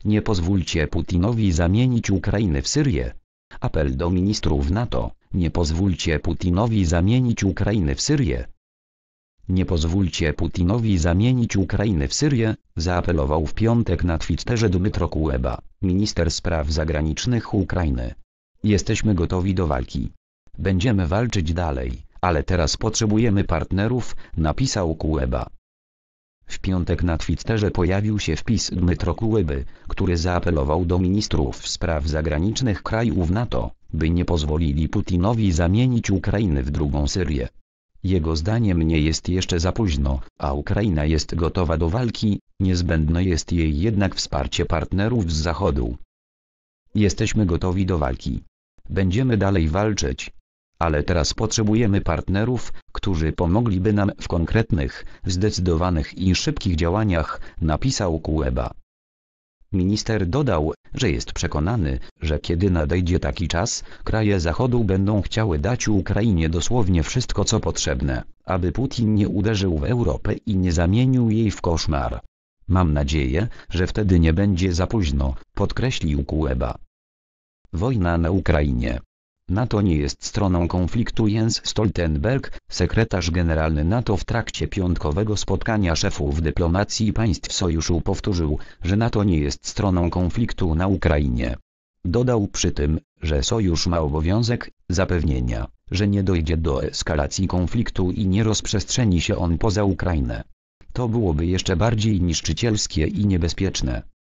Nie pozwólcie Putinowi zamienić Ukrainy w Syrię. Apel do ministrów NATO. Nie pozwólcie Putinowi zamienić Ukrainy w Syrię. Nie pozwólcie Putinowi zamienić Ukrainy w Syrię, zaapelował w piątek na Twitterze Dmytro Kuleba, minister spraw zagranicznych Ukrainy. Jesteśmy gotowi do walki. Będziemy walczyć dalej, ale teraz potrzebujemy partnerów, napisał Kuleba. W piątek na Twitterze pojawił się wpis Dmytro Kuleby, który zaapelował do ministrów spraw zagranicznych krajów NATO, by nie pozwolili Putinowi zamienić Ukrainy w drugą Syrię. Jego zdaniem nie jest jeszcze za późno, a Ukraina jest gotowa do walki, niezbędne jest jej jednak wsparcie partnerów z Zachodu. Jesteśmy gotowi do walki. Będziemy dalej walczyć. Ale teraz potrzebujemy partnerów, którzy pomogliby nam w konkretnych, zdecydowanych i szybkich działaniach, napisał Kuleba. Minister dodał, że jest przekonany, że kiedy nadejdzie taki czas, kraje Zachodu będą chciały dać Ukrainie dosłownie wszystko co potrzebne, aby Putin nie uderzył w Europę i nie zamienił jej w koszmar. Mam nadzieję, że wtedy nie będzie za późno, podkreślił Kuleba. Wojna na Ukrainie. NATO nie jest stroną konfliktu. Jens Stoltenberg, sekretarz generalny NATO w trakcie piątkowego spotkania szefów dyplomacji państw sojuszu powtórzył, że NATO nie jest stroną konfliktu na Ukrainie. Dodał przy tym, że sojusz ma obowiązek zapewnienia, że nie dojdzie do eskalacji konfliktu i nie rozprzestrzeni się on poza Ukrainę. To byłoby jeszcze bardziej niszczycielskie i niebezpieczne.